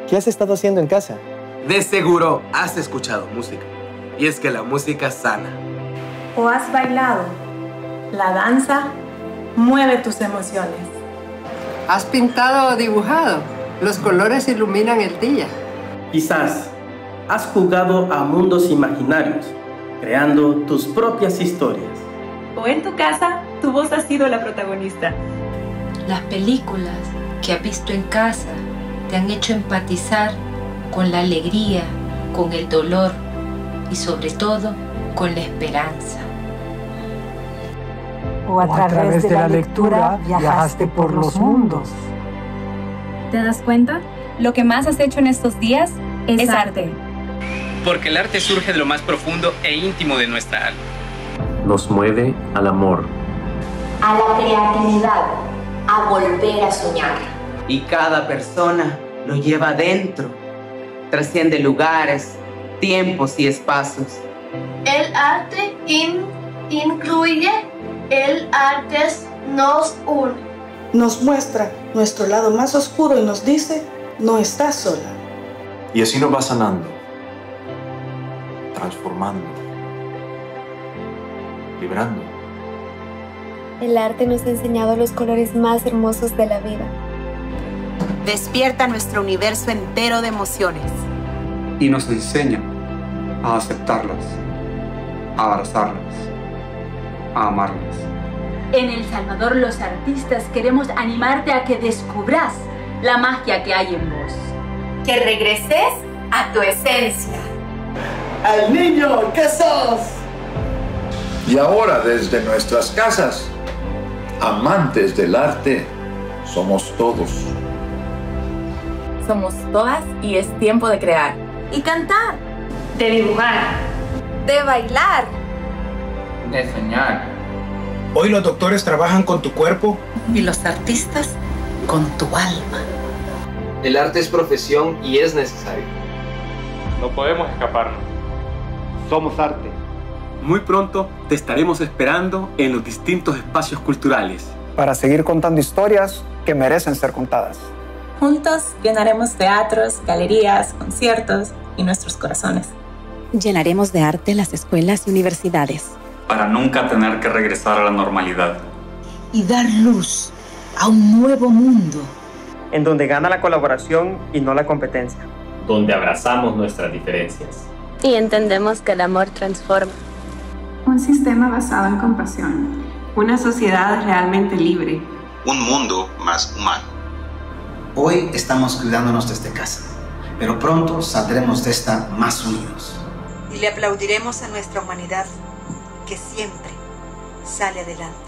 ¿Qué has estado haciendo en casa? De seguro has escuchado música. Y es que la música sana. ¿O has bailado? La danza mueve tus emociones. ¿Has pintado o dibujado? Los colores iluminan el día. Quizás has jugado a mundos imaginarios, creando tus propias historias. O en tu casa, tu voz ha sido la protagonista. Las películas que has visto en casa te han hecho empatizar con la alegría, con el dolor y sobre todo con la esperanza. O a través de la lectura viajaste por los mundos. ¿Te das cuenta? Lo que más has hecho en estos días es arte. Porque el arte surge de lo más profundo e íntimo de nuestra alma. Nos mueve al amor, a la creatividad, a volver a soñar. Y cada persona lo lleva dentro, trasciende lugares, tiempos y espacios. El arte incluye, el arte nos une. Nos muestra nuestro lado más oscuro y nos dice, no estás sola. Y así nos va sanando, transformando, vibrando. El arte nos ha enseñado los colores más hermosos de la vida. Despierta nuestro universo entero de emociones. Y nos enseña a aceptarlas, a abrazarlas, a amarlas. En El Salvador, los artistas queremos animarte a que descubras la magia que hay en vos. Que regreses a tu esencia. ¡Al niño que sos! Y ahora, desde nuestras casas, amantes del arte, somos todos. Somos todas y es tiempo de crear. Y cantar. De dibujar. De bailar. De soñar. Hoy los doctores trabajan con tu cuerpo. Y los artistas con tu alma. El arte es profesión y es necesario. No podemos escaparnos. Somos arte. Muy pronto te estaremos esperando en los distintos espacios culturales. Para seguir contando historias que merecen ser contadas. Juntos llenaremos teatros, galerías, conciertos y nuestros corazones. Llenaremos de arte las escuelas y universidades. Para nunca tener que regresar a la normalidad. Y dar luz a un nuevo mundo. En donde gana la colaboración y no la competencia. Donde abrazamos nuestras diferencias. Y entendemos que el amor transforma. Un sistema basado en compasión. Una sociedad realmente libre. Un mundo más humano. Hoy estamos cuidándonos desde casa, pero pronto saldremos de esta más unidos. Y le aplaudiremos a nuestra humanidad, que siempre sale adelante.